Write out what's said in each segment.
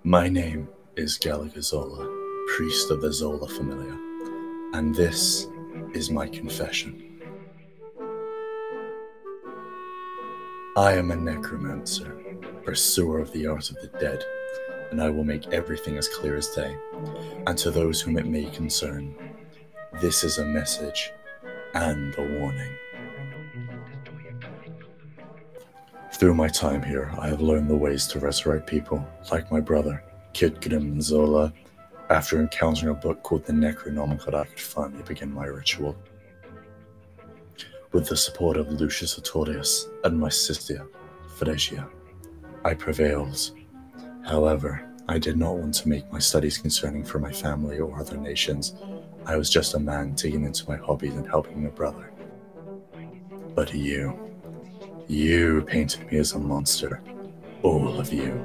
My name is Gallagher Zola, priest of the Zola familia, and this is my confession. I am a necromancer, pursuer of the art of the dead, and I will make everything as clear as day. And to those whom it may concern, this is a message and a warning. Through my time here, I have learned the ways to resurrect people, like my brother, Kid Grim and Zola. After encountering a book called the Necronomicon, I could finally begin my ritual. With the support of Lucius Artorius and my sister, Fresia, I prevailed. However, I did not want to make my studies concerning for my family or other nations. I was just a man digging into my hobbies and helping my brother. But you painted me as a monster. All of you.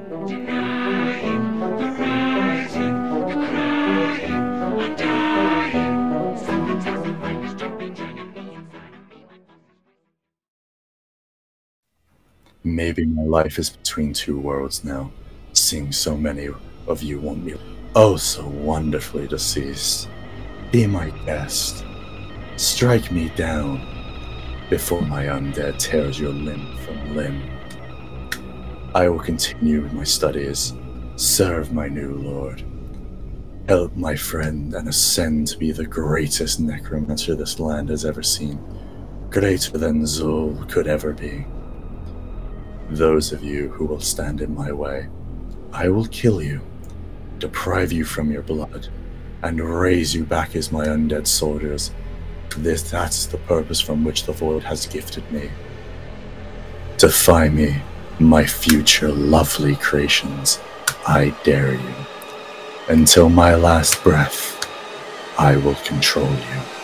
Maybe my life is between two worlds now, seeing so many of you want me oh so wonderfully deceased. Be my guest. Strike me down before my undead tears your limb from limb. I will continue with my studies, serve my new lord, help my friend, and ascend to be the greatest necromancer this land has ever seen, greater than Zola could ever be. Those of you who will stand in my way, I will kill you, deprive you from your blood, and raise you back as my undead soldiers. That's the purpose from which the Void has gifted me. Defy me, my future lovely creations. I dare you. Until my last breath, I will control you.